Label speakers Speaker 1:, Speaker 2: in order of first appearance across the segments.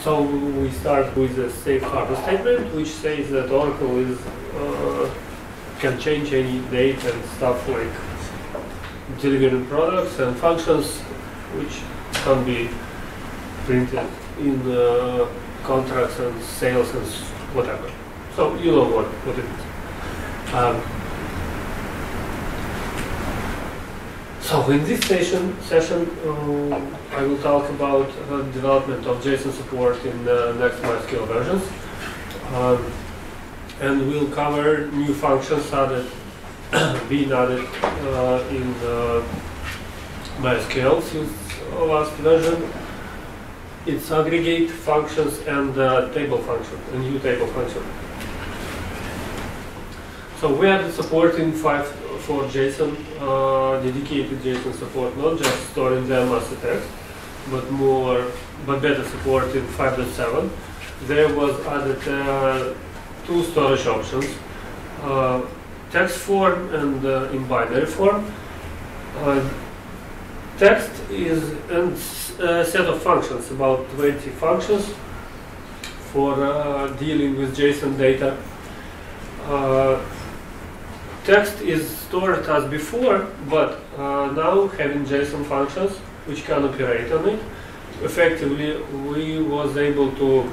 Speaker 1: So we start with a safe harbor statement, which says that Oracle is can change any date and stuff like delivering products and functions, which can be printed in contracts and sales and whatever. So you know what it is. So in this session, I will talk about development of JSON support in the next MySQL versions, and we'll cover new functions being added in MySQL since last version. It's aggregate functions and table function, a new table function. So we added support in 5 for JSON, dedicated JSON support, not just storing them as a text, but better support in 5.7. There was added 2 storage options, text form and in binary form. Text is a set of functions, about 20 functions for dealing with JSON data. Text is stored as before, but now having JSON functions which can operate on it. Effectively, we was able to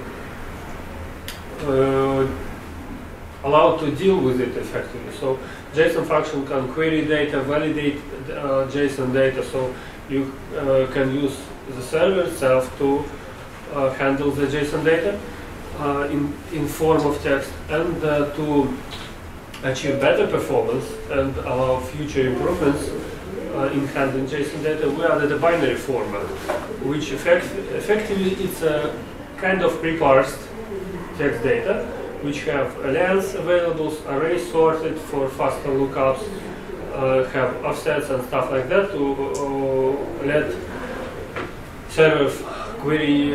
Speaker 1: allow to deal with it effectively. So JSON function can query data, validate JSON data, so you can use the server itself to handle the JSON data in form of text, and to achieve better performance and allow future improvements in handling JSON data. We added a binary format, which effectively it's a kind of pre-parsed text data, which have lengths available, arrays sorted for faster lookups, have offsets and stuff like that to let server query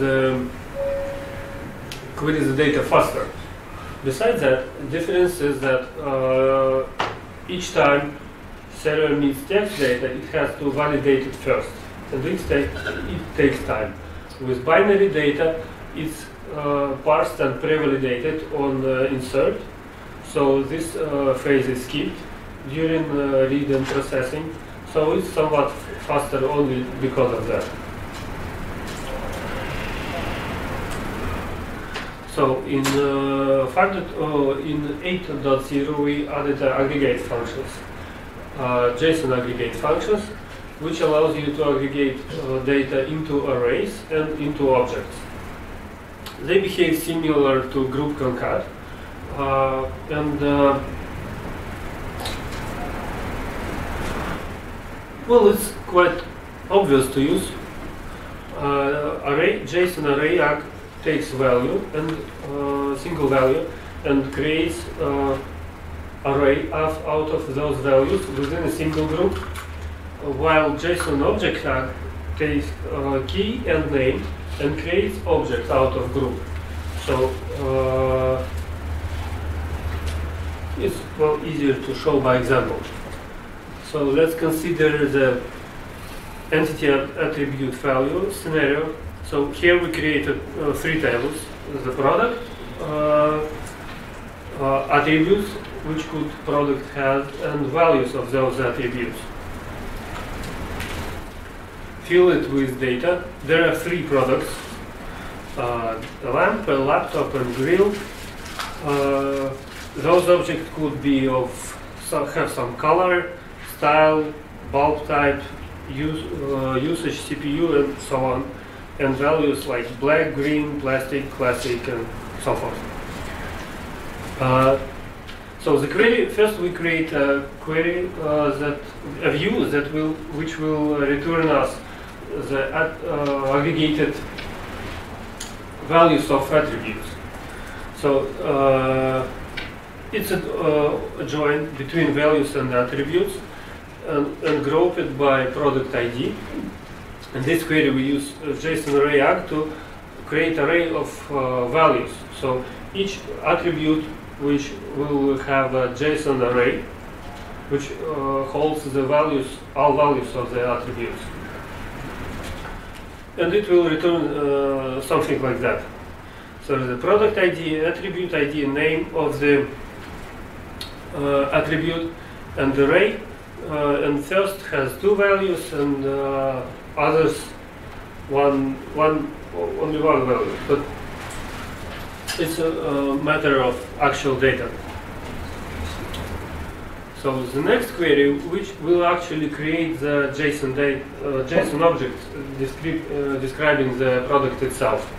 Speaker 1: the data faster. Besides that, the difference is that each time server needs text data, it has to validate it first, and it takes time. With binary data, it's parsed and pre-validated on insert, so this phase is skipped during read and processing, so it's somewhat faster only because of that. So in 8.0 we added aggregate functions, JSON aggregate functions, which allows you to aggregate data into arrays and into objects. They behave similar to group concat, well, it's quite obvious to use. JSON array arg takes value and single value and creates array out of those values within a single group, while JSON object arg takes key and name and creates objects out of group. So it's easier to show by example. So let's consider the entity attribute value scenario. So here we created 3 tables: the product, attributes which product has, and values of those attributes. Fill it with data. There are 3 products: a lamp, a laptop, and grill. Those objects could be have some color, style, bulb type, usage, CPU, and so on, and values like black, green, plastic, classic, and so forth. So the query, first we create a query, a view which will return us the aggregated values of attributes. So it's a join between values and attributes, and group it by product ID. In this query we use JSON array arg to create array of values. So each attribute which will have a JSON array which holds the values, all values of the attributes. and it will return something like that. So the product ID, attribute ID, name of the attribute, and the array. And first has 2 values, and others only one value. But it's a matter of actual data. So the next query, which will actually create the JSON object describing the product itself,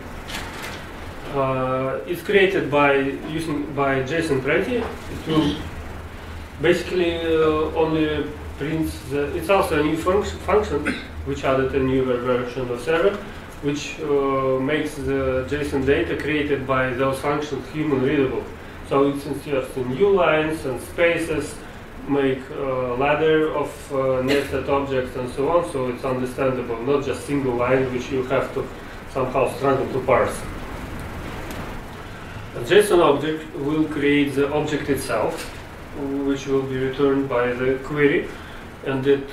Speaker 1: is created by JSON pretty. It will basically only prints it's also a new function which added a new version of server, which makes the JSON data created by those functions human readable. So it inserts new lines and spaces, make a ladder of nested objects and so on, so it's understandable, not just single line which you have to somehow struggle to parse. A JSON object will create the object itself, which will be returned by the query, and it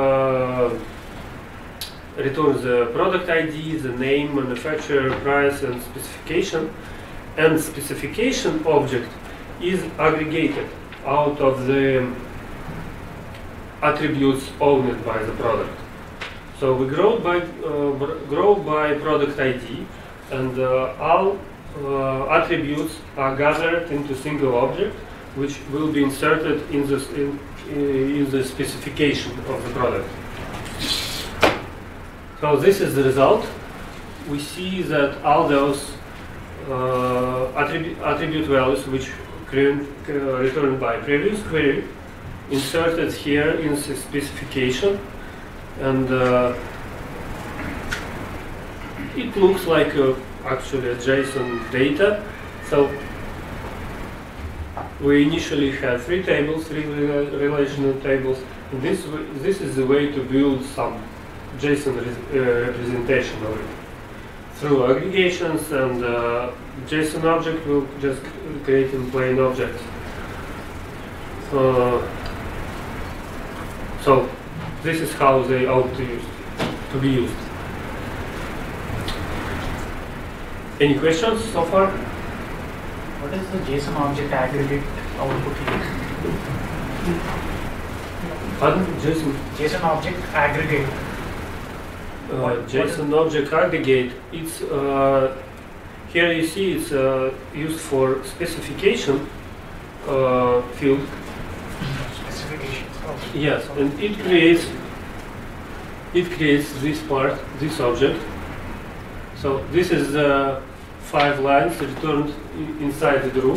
Speaker 1: returns the product ID, the name, manufacturer, price, and specification. And specification object is aggregated out of the attributes owned by the product. So we grow by product ID, and all attributes are gathered into single object, which will be inserted in the specification of the product. So this is the result. We see that all those attribute values which returned by previous query inserted here in the specification, and it looks like actually a JSON data. So we initially had 3 tables, 3 relational tables, and this is the way to build some JSON representation of it. Through aggregations, and JSON object will just create in plain objects. So this is how they ought to be used. Any questions so far?
Speaker 2: What is the JSON object aggregate output here?
Speaker 1: Pardon?
Speaker 2: JSON object aggregate.
Speaker 1: JSON object aggregate. It's here you see it's used for specification field.
Speaker 2: Specifications. Okay.
Speaker 1: Yes, and it creates this part, this object. So this is 5 lines returned inside the group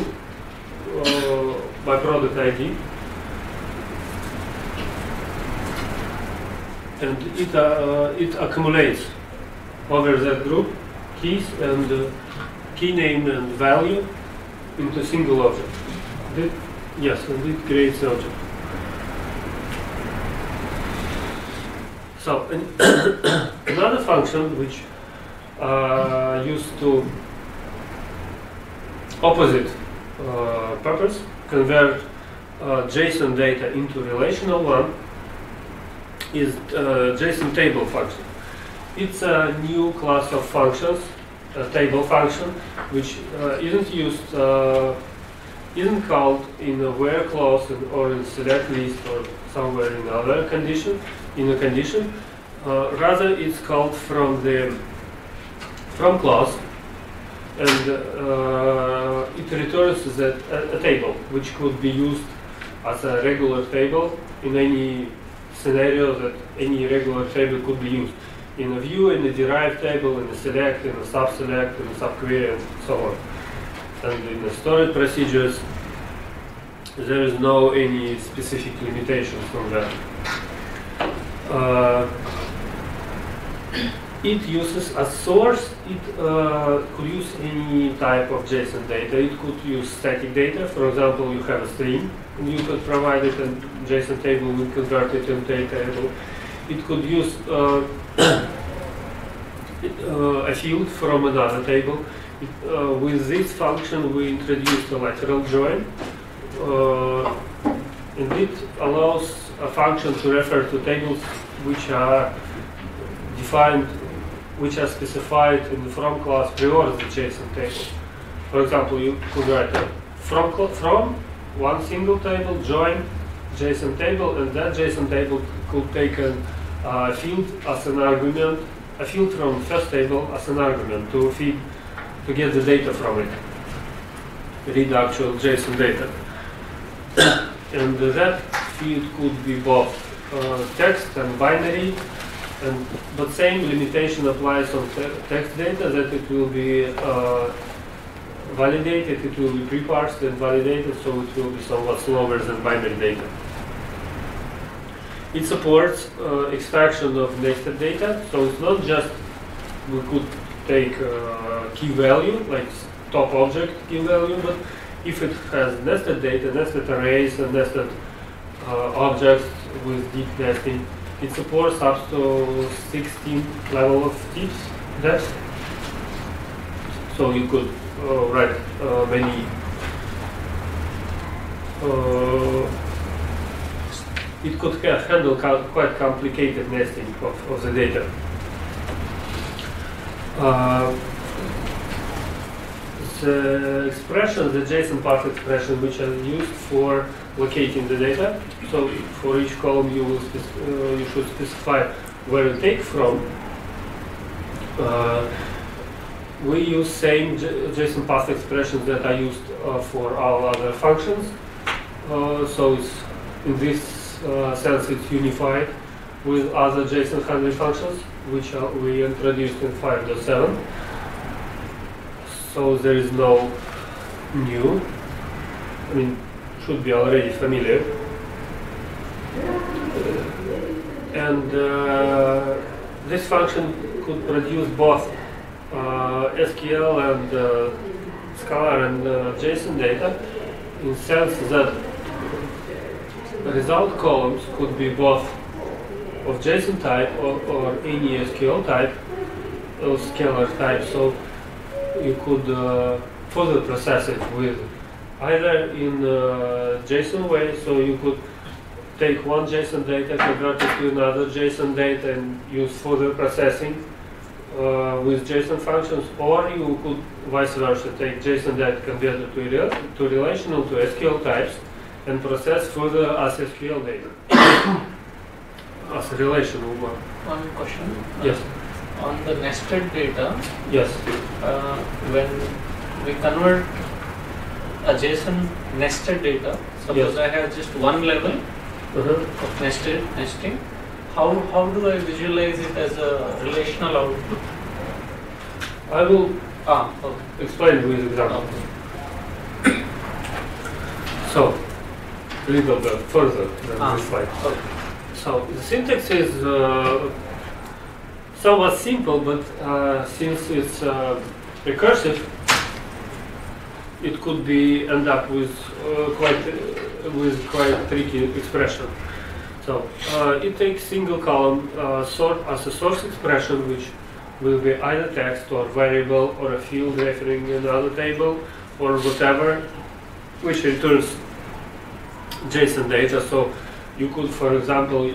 Speaker 1: by product ID, and it accumulates over that group keys and key name and value into single object. Yes, and it creates the object. So another function which used to opposite purpose, convert JSON data into relational one, is JSON table function. It's a new class of functions, a table function, which isn't called in a where clause or in select list or somewhere in other condition. Rather, it's called from class, and it returns a table which could be used as a regular table in any scenario that any regular table could be used. In a view, in a derived table, in a select, in a sub-select, in a subquery, and so on. And in the storage procedures, there is no any specific limitations from that. It uses as source, it could use any type of JSON data. It could use static data. For example, you have a string, and you could provide it in JSON table, we convert it into a table. It could use a field from another table. With this function, we introduced a lateral join, and it allows a function to refer to tables which are defined which are specified in the from class prior the JSON table. For example, you could write a from one single table, join JSON table, and that JSON table could take a field as an argument, a field from first table as an argument to feed, to get the data from it, read actual JSON data. And that field could be both text and binary, but same limitation applies on text data, that it will be validated, it will be pre-parsed and validated, so it will be somewhat slower than binary data. It supports extraction of nested data, so it's not just we could take key value, like top object key value, but if it has nested data, nested arrays, and nested objects with deep nesting, it supports up to 16 level of tips depth. So you could write many it could handle quite complicated nesting of the data. The expression, the JSON path expression, which are used for locating the data. So for each column, you should specify where you take from. We use same JSON path expressions that are used for all other functions. So it's, in this sense, it's unified with other JSON handling functions, which we introduced in 5.7. So there is no new. I mean, should be already familiar. And this function could produce both SQL and Scala and JSON data, in the sense that the result columns could be both of JSON type or any SQL type or scalar type. So you could further process it with either in JSON way, so you could take one JSON data, convert it to another JSON data, and use further processing with JSON functions, or you could vice versa, take JSON data, convert it to relational, to SQL types, and process further as SQL data, as a relational one.
Speaker 2: One question.
Speaker 1: Yes.
Speaker 2: On the nested data,
Speaker 1: yes.
Speaker 2: When we convert a JSON nested data, suppose
Speaker 1: yes.
Speaker 2: I have just one level of nesting, how do I visualize it as a relational output?
Speaker 1: I will
Speaker 2: okay.
Speaker 1: explain with example.
Speaker 2: Okay.
Speaker 1: So, a little bit further than this slide.
Speaker 2: Okay.
Speaker 1: So, the syntax is somewhat simple, but since it's recursive, it could be end up with quite tricky expression. So it takes single column as a source expression, which will be either text or variable or a field referring another table or whatever, which returns JSON data. So you could, for example,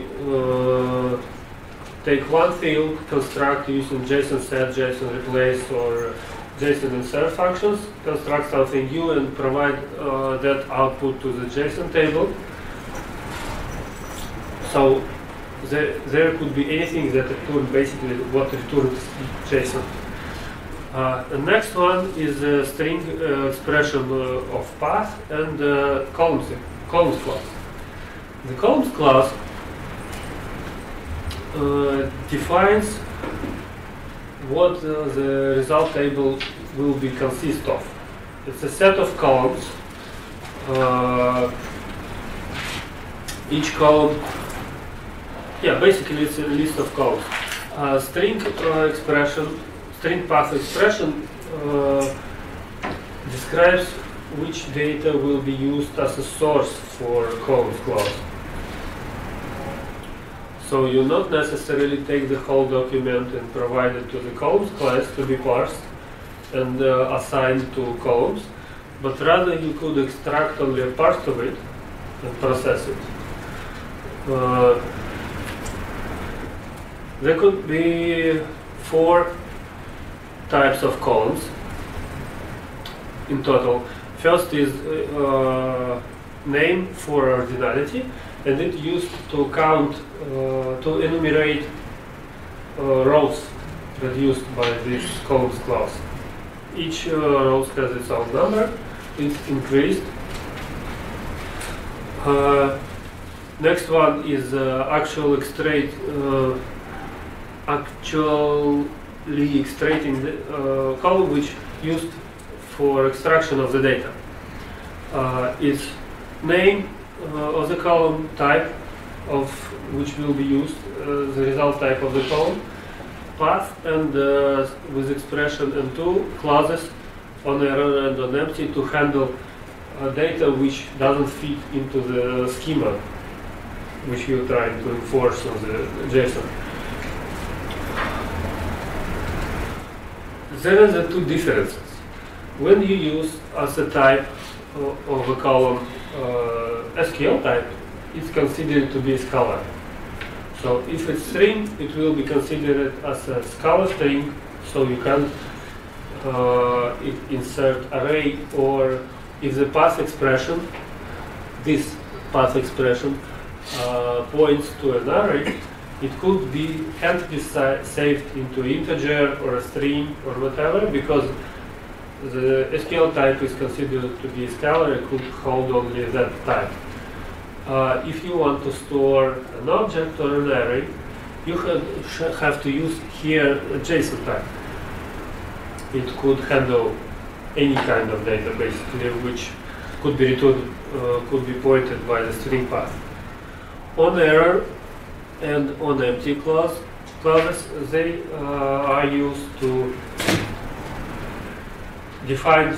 Speaker 1: take one field, construct using JSON set, JSON replace, or JSON insert functions, construct something new, and provide that output to the JSON table. So there could be anything that returns basically what returns JSON. The next one is a string expression of path and columns class. The columns class defines what the result table will be consist of. It's a set of columns. Each column, basically it's a list of columns. String path expression describes which data will be used as a source for columns class. So you not necessarily take the whole document and provide it to the columns class to be parsed and assigned to columns, but rather you could extract only a part of it and process it. There could be 4 types of columns in total. First is name for ordinality, and it used to count, to enumerate rows produced by this columns class. Each row has its own number. It's increased. Next one is actually extracting the column, which used for extraction of the data. It's name of the column, type of which will be used, the result type of the column, path, and with expression and two classes on error and on empty to handle data which doesn't fit into the schema which you're trying to enforce on the JSON. There are the two differences. When you use as a type of a column SQL type, it's considered to be scalar. So if it's string, it will be considered as a scalar string, so you can insert array, or if the path expression, this path expression points to an array, it can't be saved into integer or a string or whatever, because the SQL type is considered to be scalar. It could hold only that type. If you want to store an object or an array, you have to use here a JSON type. It could handle any kind of data, basically, which could be returned, could be pointed by the string path. On error and on empty classes, they are used to define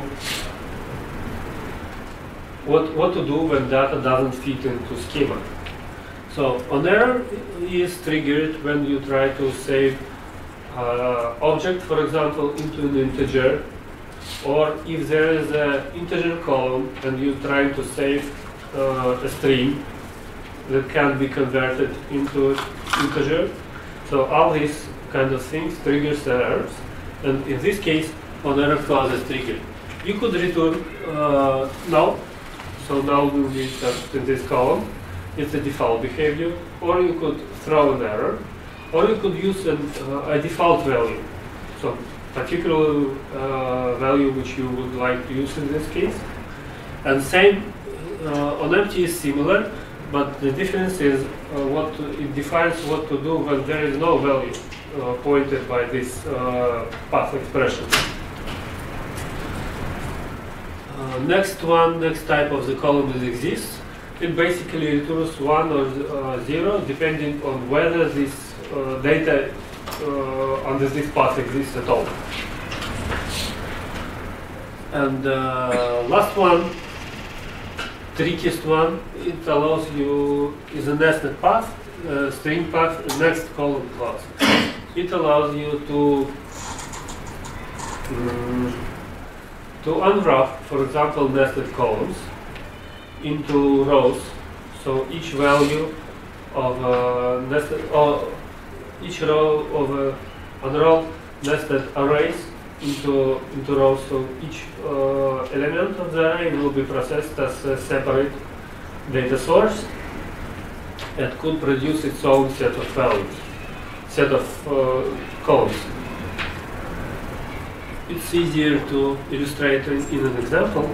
Speaker 1: what to do when data doesn't fit into schema. So on error is triggered when you try to save object, for example, into an integer, or if there is an integer column and you're trying to save a string that can be converted into integer. So all these kind of things triggers errors, and in this case, on error class is triggered. You could return null, so null will be just in this column. It's a default behavior, or you could throw an error, or you could use a default value, so particular value which you would like to use in this case. And same on empty is similar, but the difference is it defines what to do when there is no value pointed by this path expression. Next type of the column that exists. It basically returns 1 or 0 depending on whether this data under this path exists at all. And last one, trickiest one, it allows you, is a nested path, string path, next column class. It allows you to unwrap, for example, nested columns into rows. So each value of each row of unrolled nested arrays into rows. So each element of the array will be processed as a separate data source and could produce its own set of values, set of columns. It's easier to illustrate in an example.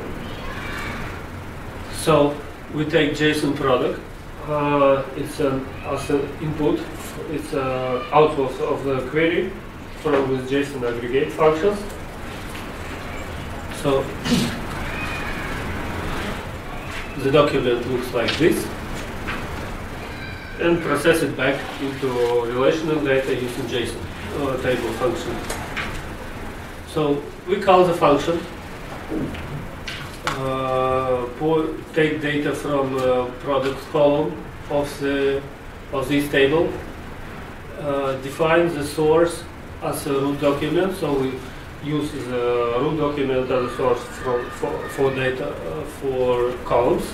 Speaker 1: So we take JSON product. It's as an input. It's output of the query from with JSON aggregate functions. So the document looks like this, and process it back into relational data using JSON table function. So we call the function, take data from product column of this table, define the source as a root document. So we use the root document as a source for data for columns.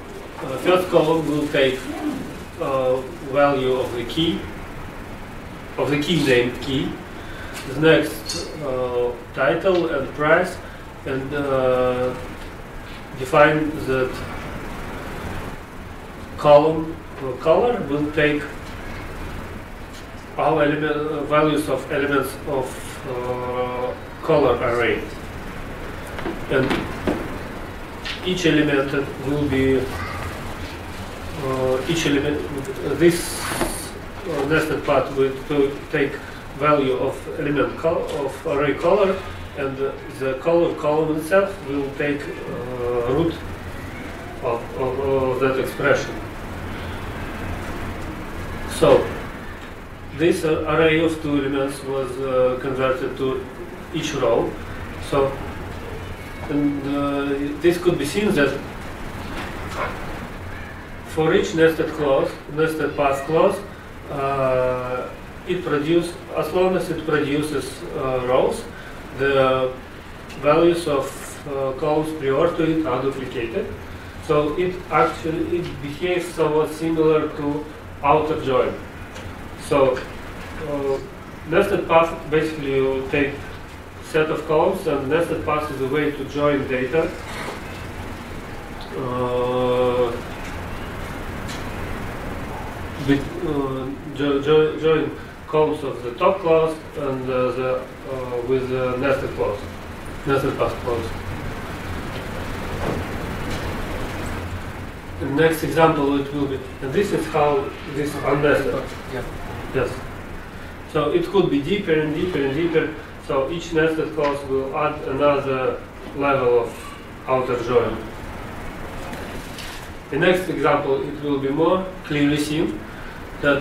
Speaker 1: First column will take value of the key, of the key named key, the next title and price, and define that column color will take all values of elements of color array, and each element will be this nested path will take value of element of array color, and the color column itself will take root of that expression. So this array of two elements was converted to each row. So this could be seen that for each nested path clause, it produces, as long as it produces rows, the values of columns prior to it are duplicated. So it behaves somewhat similar to outer join. So nested path, basically you take set of columns, and nested path is a way to join data. Join columns of the top clause and with the nested path clause. The next example it will be, and this is how this unnested.
Speaker 2: Yeah.
Speaker 1: Yes. So it could be deeper and deeper and deeper. So each nested clause will add another level of outer join. The next example, it will be more clearly seen that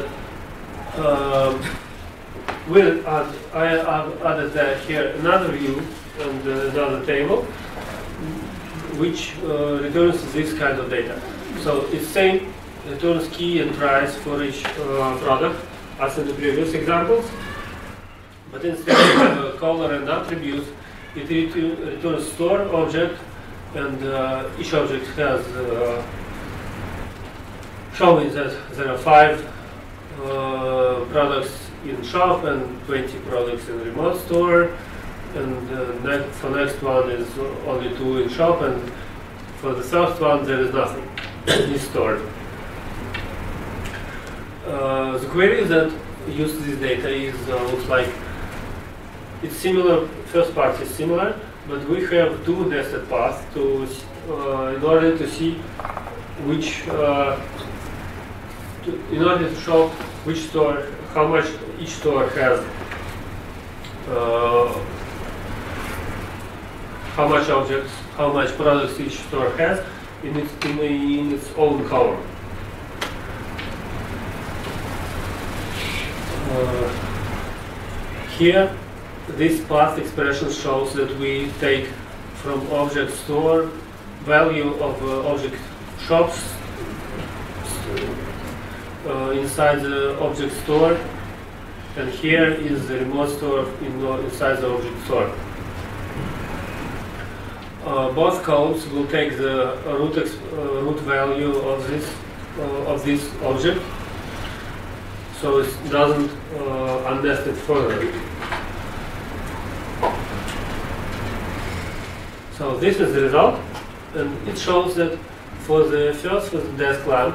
Speaker 1: I have added here another view and another table which returns this kind of data. So it's same, returns key and price for each product as in the previous examples, but instead of color and attributes, it returns store object, and each object has showing that there are 5 products in shop and 20 products in remote store, and for next one is only 2 in shop, and for the third one there is nothing is stored. The query that uses this data is looks like it's similar. First part is similar, but we have 2 nested paths to in order to see which in order to show which store, how much each store has, how much objects, how much products each store has in its own column. Here, this path expression shows that we take from object store value of object shops inside the object store, and here is the remote store inside the object store. Both columns will take the root value of this object, so it doesn't unnest it further. So this is the result, and it shows that for the first desk lamp,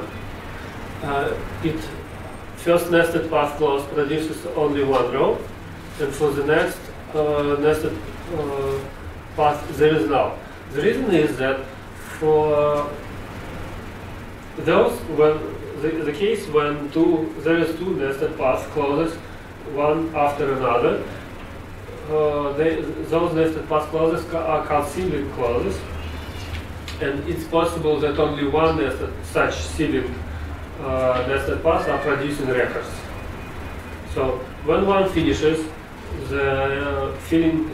Speaker 1: first nested path clause produces only 1 row, and for the next nested path there is none. The reason is that for those, when the case when there is 2 nested path clauses, one after another, those nested path clauses are called sibling clauses, and it's possible that only one such sibling nested paths are producing records. So when one finishes, the filling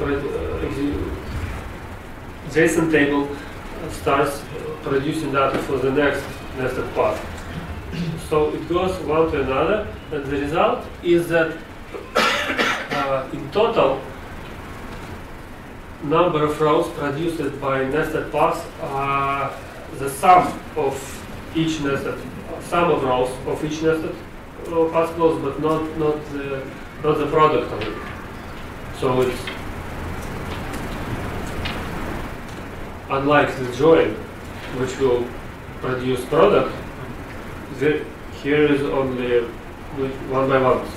Speaker 1: JSON table starts producing data for the next nested path. So it goes one to another, and the result is that in total, number of rows produced by nested paths are the sum of each nested, sum of rows of each nested path clause, but not the product of it. So it's unlike the join, which will produce product. Here is only one by one.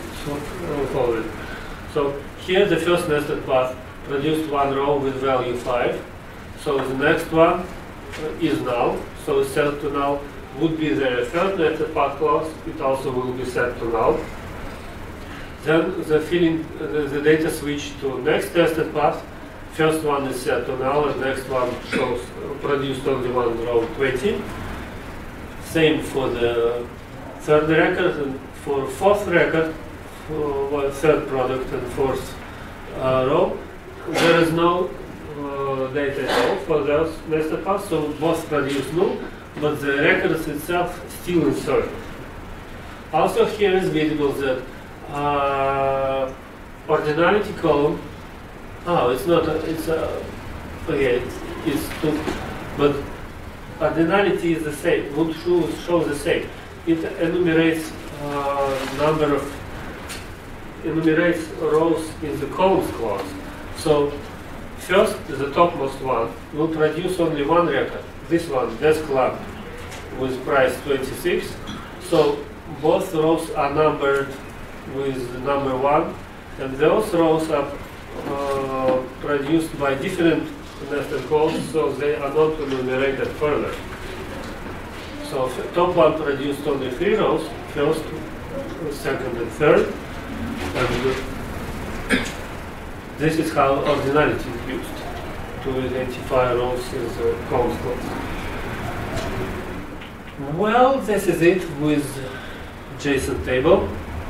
Speaker 1: So here the first nested path produced one row with value 5. So the next one is null. So set to null would be the third nested path clause. It also will be set to null. Then the data switch to next nested path. First one is set to null, and next one shows produced only one row 20. Same for the third record, and for fourth record, for third product and fourth row, there is no data at all for those nested paths, so both produce null, but the records itself still inserted. Also here is visible that ordinality column. Oh, it's not. Okay, it's two, but ordinality is the same. Would show the same. It enumerates enumerates rows in the columns clause. So first, the topmost one will produce only one record. This one, desk lamp, with price 26. So both rows are numbered with the number 1, and those rows are produced by different nested calls, so they are not enumerated further. So top one produced only 3 rows, first, second, and third. And this is how ordinality is used to identify rows in the columns clause. Well, this is it with JSON table.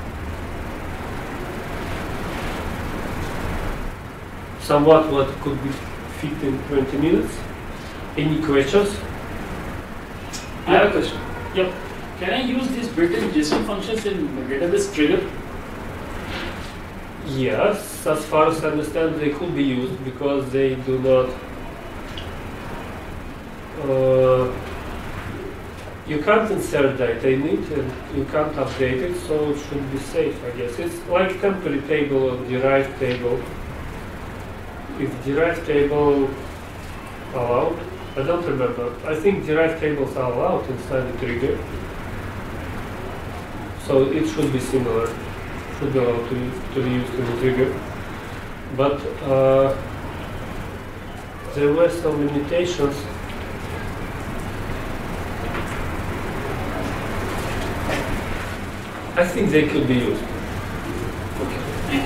Speaker 1: Somewhat what could be fit in 20 minutes. Any questions?
Speaker 3: I have a question.
Speaker 1: Yep.
Speaker 3: Can I use these built-in JSON functions in database trigger?
Speaker 1: Yes, as far as I understand, they could be used because they do not. You can't insert data in it and you can't update it, so it should be safe, I guess. It's like temporary table or derived table. If derived table allowed, I don't remember. I think derived tables are allowed inside the trigger. So it should be similar. Should be allowed to be used in the trigger. But there were some limitations. I think they could be used.
Speaker 3: Okay,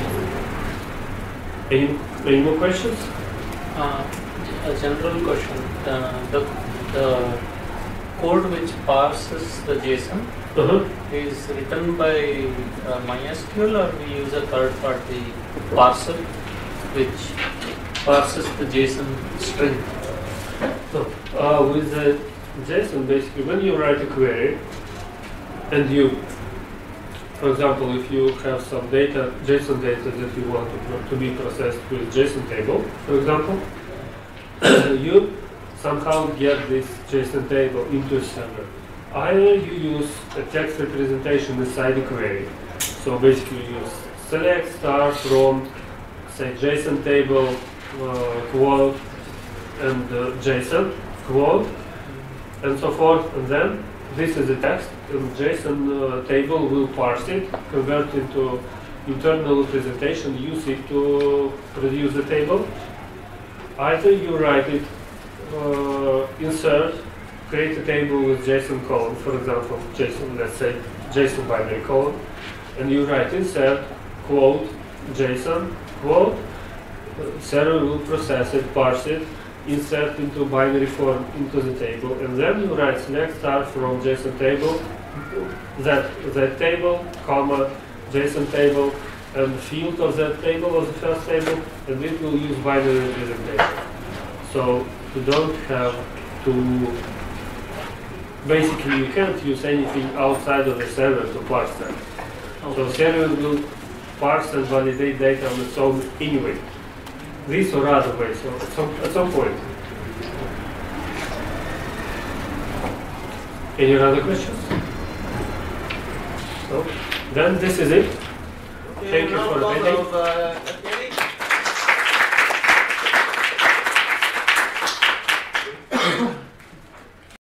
Speaker 3: thank you.
Speaker 1: Any more questions?
Speaker 2: A general question. The code which parses the JSON is written by MySQL, or we use a third-party parser which parses the JSON string?
Speaker 1: So, with the JSON, basically, when you write a query, and you, for example, if you have some data, JSON data that you want to be processed with JSON table, for example, you somehow get this JSON table into a server. Either you use a text representation inside the query. So basically you select star from, say, JSON table quote and JSON quote and so forth, and then this is the text, and JSON table will parse it, convert into internal representation, use it to produce the table. Either you write it, insert, create a table with JSON column, for example, JSON, let's say JSON binary column, and you write insert, quote, JSON, quote, server will process it, parse it, insert into binary form into the table, and then you write select star from JSON table, that table, comma, JSON table, and field of that table of the first table, and it will use binary representation. So you don't have to, basically you can't use anything outside of the server to parse that. So server will parse and validate data on its own anyway. This or other way, so at some point. Any other questions? So, Then this is it.
Speaker 4: Okay,
Speaker 1: Thank you
Speaker 4: now
Speaker 1: for
Speaker 4: because
Speaker 1: attending.
Speaker 4: of